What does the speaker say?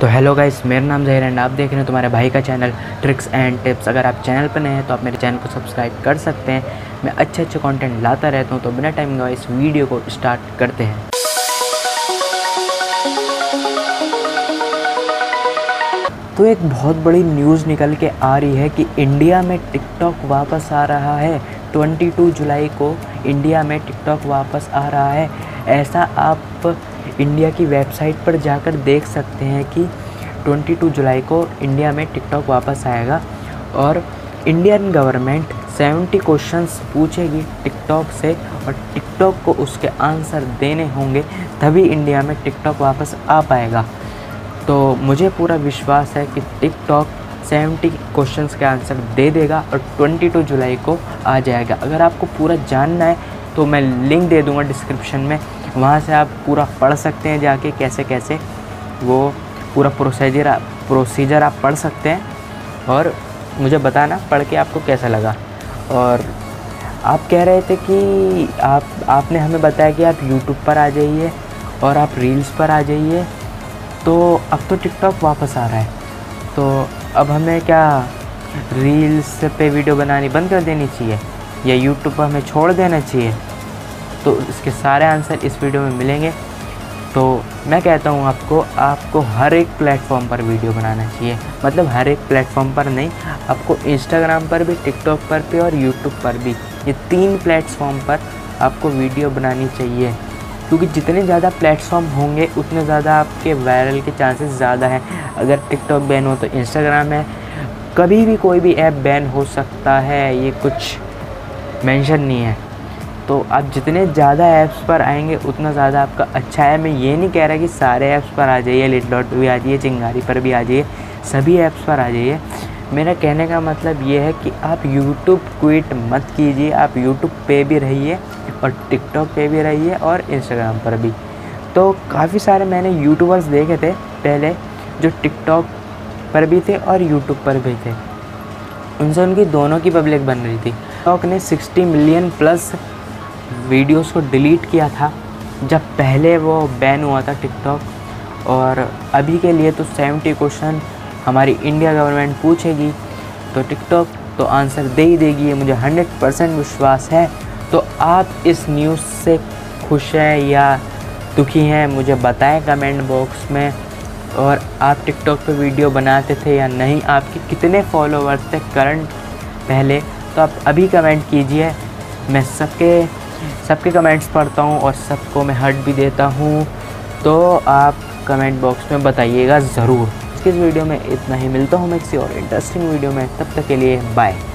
तो hello guys, मेरा नाम ज़हीर एंड आप देख रहे हैं तुम्हारे भाई का चैनल ट्रिक्स एंड टिप्स। अगर आप चैनल पर नए हैं तो आप मेरे चैनल को सब्सक्राइब कर सकते हैं। मैं अच्छे कंटेंट लाता रहता हूं। तो बिना टाइम गवाए इस वीडियो को स्टार्ट करते हैं। तो एक बहुत बड़ी न्यूज़ निकल के आ रही है कि इंडिया में टिकटॉक वापस आ रहा है। 22 जुलाई को इंडिया में टिकटॉक वापस आ रहा है। ऐसा आप इंडिया की वेबसाइट पर जाकर देख सकते हैं कि 22 जुलाई को इंडिया में टिकटॉक वापस आएगा और इंडियन गवर्नमेंट 70 क्वेश्चंस पूछेगी टिकटॉक से और टिकटॉक को उसके आंसर देने होंगे, तभी इंडिया में टिकटॉक वापस आ पाएगा। तो मुझे पूरा विश्वास है कि टिकटॉक 70 क्वेश्चंस के आंसर दे देगा और 22 जुलाई को आ जाएगा। अगर आपको पूरा जानना है तो मैं लिंक दे दूंगा डिस्क्रिप्शन में, वहाँ से आप पूरा पढ़ सकते हैं जाके कैसे कैसे वो पूरा प्रोसीजर आप पढ़ सकते हैं और मुझे बताना पढ़ के आपको कैसा लगा। और आप कह रहे थे कि आपने हमें बताया कि आप यूट्यूब पर आ जाइए और आप रील्स पर आ जाइए। तो अब तो टिकटॉक वापस आ रहा है, तो अब हमें क्या रील्स पे वीडियो बनानी बंद कर देनी चाहिए या यूट्यूब पर हमें छोड़ देना चाहिए? तो इसके सारे आंसर इस वीडियो में मिलेंगे। तो मैं कहता हूँ आपको हर एक प्लेटफॉर्म पर वीडियो बनाना चाहिए। मतलब हर एक प्लेटफॉर्म पर नहीं, आपको इंस्टाग्राम पर भी, टिकटॉक पर भी और यूट्यूब पर भी, ये 3 प्लेटफॉर्म पर आपको वीडियो बनानी चाहिए। क्योंकि जितने ज़्यादा प्लेटफॉर्म होंगे उतने ज़्यादा आपके वायरल के चांसेस ज़्यादा हैं। अगर टिकटॉक बैन हो तो इंस्टाग्राम है, कभी भी कोई भी ऐप बैन हो सकता है, ये कुछ मेंशन नहीं है। तो आप जितने ज़्यादा ऐप्स पर आएंगे उतना ज़्यादा आपका अच्छा है। मैं ये नहीं कह रहा कि सारे ऐप्स पर आ जाइए, लिट डॉट भी आ जाइए, चिंगारी पर भी आ जाइए, सभी ऐप्स पर आ जाइए। मेरा कहने का मतलब ये है कि आप यूट्यूब क्विट मत कीजिए। आप यूट्यूब पे भी रहिए और टिकटॉक पे भी रहिए और इंस्टाग्राम पर भी। तो काफ़ी सारे मैंने यूट्यूबर्स देखे थे पहले जो टिकटॉक पर भी थे और यूट्यूब पर भी थे, उनसे उनकी दोनों की पब्लिक बन रही थी। टिकटॉक ने 60 मिलियन प्लस वीडियोस को डिलीट किया था जब पहले वो बैन हुआ था टिकटॉक। और अभी के लिए तो 70 क्वेश्चन हमारी इंडिया गवर्नमेंट पूछेगी तो टिकटॉक तो आंसर दे ही देगी, ये मुझे 100% विश्वास है। तो आप इस न्यूज़ से खुश हैं या दुखी हैं मुझे बताएं कमेंट बॉक्स में। और आप टिकटॉक पे वीडियो बनाते थे या नहीं, आपके कितने फॉलोवर्स थे करंट पहले, तो आप अभी कमेंट कीजिए। मैं सबके कमेंट्स पढ़ता हूँ और सबको मैं हर्ट भी देता हूँ, तो आप कमेंट बॉक्स में बताइएगा ज़रूर। इस वीडियो में इतना ही, मिलता हूँ मैं किसी और इंटरेस्टिंग वीडियो में, तब तक के लिए बाय।